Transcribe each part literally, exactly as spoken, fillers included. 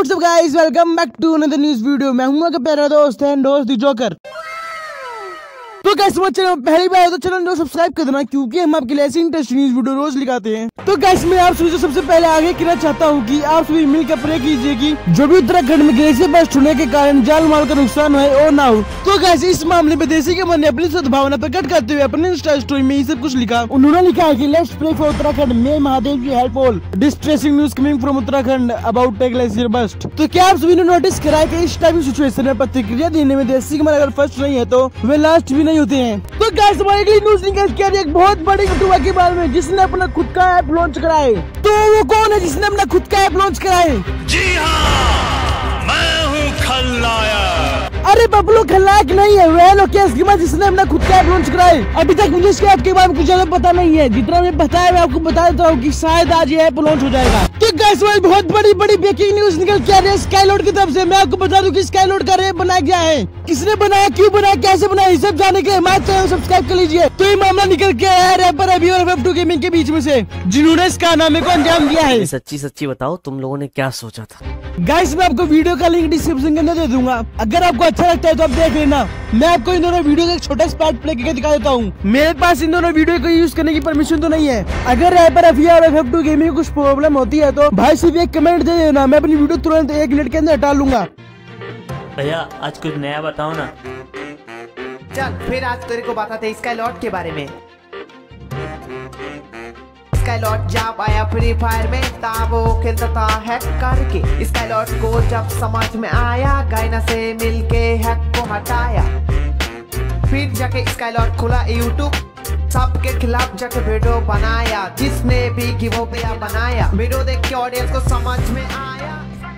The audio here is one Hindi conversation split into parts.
What's up guys, welcome back to another news video. मैं हूं आपका प्यारा दोस्त एंड दोस्त दी जोकर। तो गाइस हमारे चैनल पहली बार है तो चैनल को सब्सक्राइब कर देना, क्योंकि हम आपके लिए ऐसी इंटरेस्टिंग न्यूज़ वीडियो रोज लिखाते हैं। तो गाइस मैं आप सभी से सबसे पहले आगे कहना चाहता हूं कि आप सभी मिलकर प्रे कीजिए कि जो भी उत्तराखंड में ग्लेशियर बर्स्ट होने के कारण जान माल का नुकसान हुआ और ना हो। तो गाइस इस मामले में देसी के मन ने अपनी सद्भावना प्रकट करते हुए अपने इंस्टा स्टोरी में ये सब कुछ लिखा। उन्होंने लिखा है कि let's pray for Uttarakhand, may Mahadev की help all distressing news coming from Uttarakhand about a glacier burst. तो क्या आप सभी ने नोटिस करा है कि इस टाइप की सिचुएशन में प्रतिक्रिया देने में देसी के मन अगर फर्स्ट नहीं है तो वे लास्ट भी नहीं होते हैं। तो गाइस हमारी अगली न्यूज निकल के एक बहुत बड़ी यूट्यूबर के बारे में जिसने अपना खुद का ऐप लॉन्च करा है। तो वो कौन है जिसने अपना खुद का ऐप लॉन्च करा है? जी हाँ, मैं हूँ खलनायक। अरे बबलू खलनायक नहीं है, वह लोकेश गिमा जिसने अपना खुद का ऐप लॉन्च करा है। अभी तक मुझे इसके ऐप के बारे में कुछ ज्यादा पता नहीं है, जितना मुझे पता है मैं आपको बता देता हूँ कि शायद आज ये ऐप लॉन्च हो जाएगा। तो गाइस भाई बहुत बड़ी बड़ी ब्रेकिंग न्यूज निकल के आ रही है स्काईलॉर्ड की तरफ से। मैं आपको बता दूं कि स्काईलॉर्ड का ऐप बनाया गया है, किसने बनाया, क्यों बनाया, कैसे बनाया, ये सब जानने के लिए हमारे चैनल को सब्सक्राइब कर लीजिए। तो ये मामला निकल के आया है रैपर अभी और एफ टू गेमिंग के बीच में से, जिन्होंने इस कारनामे को अंजाम दिया है। सच्ची सच्ची बताओ तुम लोगों ने क्या सोचा था? गाइस मैं आपको वीडियो का लिंक डिस्क्रिप्शन के अंदर दे दूंगा, अगर आपको अच्छा लगता है तो आप देख लेना। मैं आपको इन दोनों वीडियो का एक छोटा पार्ट प्ले करके दिखा देता हूँ। मेरे पास इन दोनों वीडियो को यूज करने की परमिशन तो नहीं है। अगर रैपर अभी और एफ टू गेमिंग कुछ प्रॉब्लम होती है तो भाई सिर्फ एक कमेंट दे देना, मैं अपनी वीडियो तुरंत एक मिनट के अंदर हटा लूंगा। भैया आज कुछ नया बताओ ना। चल फिर आज तेरे को बताते हैं स्काईलॉर्ड के बारे में। स्काईलॉर्ड जब आया फ्री फायर में तब वो खेलता था हैक करके। स्काईलॉर्ड को जब समझ में आया गायना से मिलके हैक को हटाया। फिर जाके स्काईलॉर्ड खुला यूट्यूब, सबके खिलाफ जाके वीडियो बनाया, जिसने भी गिव अप बनाया। वीडियो देख के ऑडियंस को समझ में आया।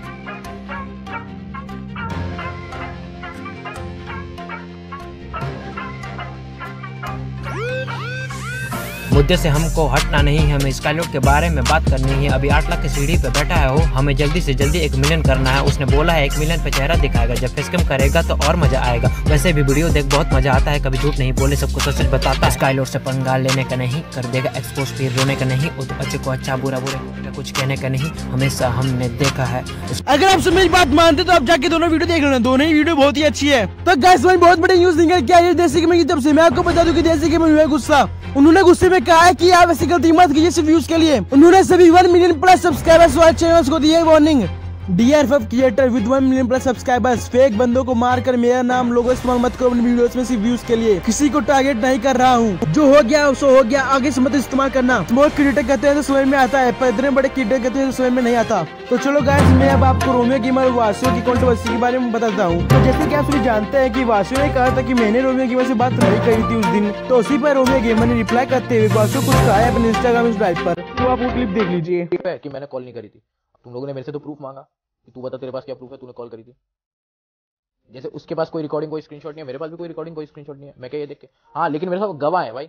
मुद्दे से हमको हटना नहीं है, हमें स्काईलॉर्ड के बारे में बात करनी है। अभी आठ लाख की सीढ़ी पे बैठा है वो, हमें जल्दी से जल्दी एक मिलियन करना है। उसने बोला है एक मिलियन पे चेहरा दिखाएगा, जब फेसकैम करेगा तो और मजा आएगा। वैसे भी वीडियो देख बहुत मजा आता है, कभी झूठ नहीं बोले सबको सच सच बताता है। स्काईलॉर्ड से पंगा लेने का नहीं, कर देगा एक्सपोज, फिर रोने का नहीं, वो तो अच्छे को अच्छा बुरा बुरा कुछ कहने का नहीं, हमेशा हमने देखा है। अगर आप मेरी बात मानते तो आप जाके दोनों वीडियो देख लेना, दोनों ही वीडियो बहुत ही अच्छी है। तो गाइस भाई बहुत बड़ी न्यूज निकल के आई है देसी गेमिंग की तरफ से। मैं आपको बता दूं कि देसी गेमिंग हुआ गुस्सा, उन्होंने गुस्से में कहा है कि आप ऐसी गलती मत कीजिए सिर्फ व्यूज के लिए। उन्होंने सभी वन मिलियन प्लस सब्सक्राइबर्स वाले चैनल्स को दिए warning. DRF creator with one million plus subscribers, fake बंदों को मारकर मेरा नाम लोगो इस्तेमाल मत करो अपनी वीडियोस में सिर्फ व्यूज के लिए। किसी को टारगेट नहीं कर रहा हूँ, जो हो गया सो हो गया, आगे से मत इस्तेमाल करना। स्मॉल क्रिएटर कहते हैं तो समझ में आता है, पर इतने बड़े क्रिएटर कहते हैं तो समझ में नहीं आता। तो चलो गाइस मैं अब आपको रोमियो गेमर वासियों की कंट्रोवर्सी के बारे में बताता हूँ। तो जैसे कि आप सभी जानते हैं कि वासियों ने कहा था कि मैंने रोमियो गेमर से बात नहीं करी थी उस दिन, तो उसी पर रोमियो गेमर ने रिप्लाई करते हुए वासियों कुछ कहा है अपने इंस्टाग्राम लाइव पर। तो आप वो क्लिप देख लीजिए कि मैंने कॉल नहीं करी थी। तुम लोगों ने मेरे से तो प्रूफ मांगा कि तू बता तेरे पास क्या प्रूफ है तूने कॉल करी थी। जैसे उसके पास कोई रिकॉर्डिंग कोई स्क्रीनशॉट नहीं है, मेरे पास भी कोई रिकॉर्डिंग कोई स्क्रीनशॉट नहीं है। मैं क्या ये देख के हाँ, लेकिन मेरे साथ गवाह है भाई,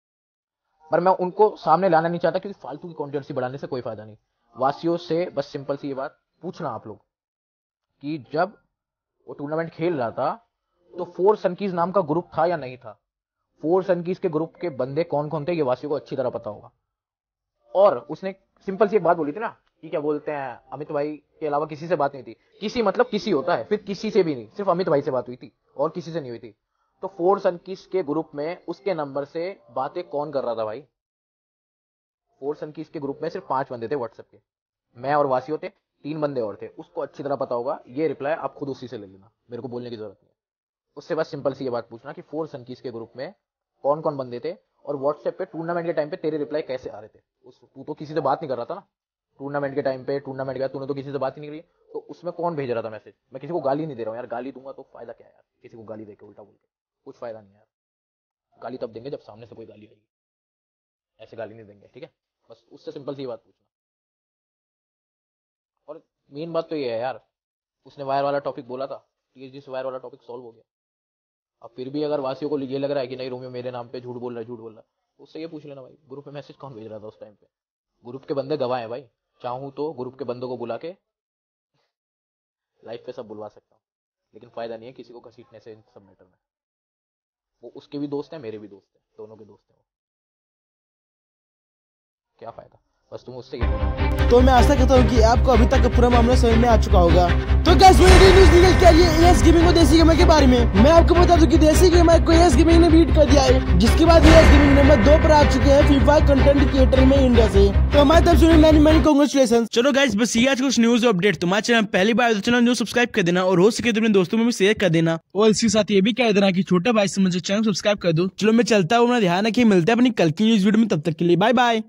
पर मैं उनको सामने लाना नहीं चाहता क्योंकि फालतू की कंट्रोवर्सी बढ़ाने से कोई फायदा नहीं। वासियों से बस सिंपल सी ये बात पूछना आप लोग कि जब वो टूर्नामेंट खेल रहा था तो फोर सनकीज नाम का ग्रुप था या नहीं था? फोर सनकीज के ग्रुप के बंदे कौन कौन थे ये वासियों को अच्छी तरह पता होगा। और उसने सिंपल सी एक बात बोली थी ना कि क्या बोलते हैं, अमित भाई के अलावा किसी से बात नहीं थी। किसी मतलब किसी होता है, फिर किसी से भी नहीं, सिर्फ अमित भाई से बात हुई थी और किसी से नहीं हुई थी। तो फोर सनकीज के ग्रुप में उसके नंबर से बातें कौन कर रहा था भाई? फोर सनकीज के ग्रुप में सिर्फ पांच बंदे थे व्हाट्सएप के, मैं और वासियों थे, तीन बंदे और थे। उसको अच्छी तरह पता होगा। ये रिप्लाई आप खुद उसी से ले लेना, मेरे को बोलने की जरूरत नहीं है। उससे बस सिंपल सी ये बात पूछना कि फोर सनकीज के ग्रुप में कौन कौन बंदे थे और व्हाट्सएप पे टूर्नामेंट के टाइम पे तेरे रिप्लाई कैसे आ रहे थे। उस तू तो किसी से बात नहीं कर रहा था ना टूर्नामेंट के टाइम पे, टूर्नामेंट गया तूने तो किसी से बात ही नहीं करी, तो उसमें कौन भेज रहा था मैसेज? मैं किसी को गाली नहीं दे रहा हूँ यार, गाली दूंगा तो फायदा क्या है यार, किसी को गाली देके उल्टा बोल के कुछ फायदा नहीं है यार। गाली तब देंगे जब सामने से कोई गाली आएगी, ऐसे गाली नहीं देंगे, ठीक है? बस उससे सिंपल सी बात पूछना। और मेन बात तो ये है यार, उसने वायर वाला टॉपिक बोला था, टीएसजी से वायर वाला टॉपिक सॉल्व हो गया। अब फिर भी अगर वासियों को ये लग रहा है कि नहीं रोमियो मेरे नाम पे झूठ बोल रहा है झूठ बोल रहा है, तो उससे ये पूछ लेना भाई ग्रुप में मैसेज कौन भेज रहा था उस टाइम पे। ग्रुप के बंदे गवाह हैं भाई, चाहूं तो ग्रुप के बंदों को बुला के लाइव पे सब बुलवा सकता हूँ, लेकिन फायदा नहीं है किसी को घसीटने से इन सब मैटर में। वो उसके भी दोस्त हैं, मेरे भी दोस्त हैं, दोनों के दोस्त हैं वो, क्या फायदा। बस तुम उससे गिर। तो मैं आशा करता हूँ कि आपको अभी तक पूरा मामला समझ में आ चुका होगा। तो गाइस मेरी न्यूज निकल के आ रही है एएस गेमिंग और देसी गेमर के बारे में। मैं आपको बता दूं कि देसी गेमर को एएस गेमिंग ने बीट कर दिया है, जिसके बाद एएस गेमिंग नंबर दो पर आ चुके हैं फ्री फायर कंटेंट क्रिएटर में इंडिया से। तो हमारे तरफ से मैनी मैनी कांग्रेचुलेशन। चलो गाइस बस ये आज कुछ न्यूज अपडेट। तुम्हारे चैनल पहली बार तो चैनल सब्सक्राइब कर देना और हो सके तो अपने दोस्तों में भी शेयर कर देना और इसके साथ ये भी कह देना कि छोटा भाई से मुझे चैनल सब्सक्राइब कर दो। चलो मैं चलता हूँ, अपना ध्यान रखिए, मिलता है अपनी कल की न्यूज वीडियो में, तब तक के लिए बाय बाय।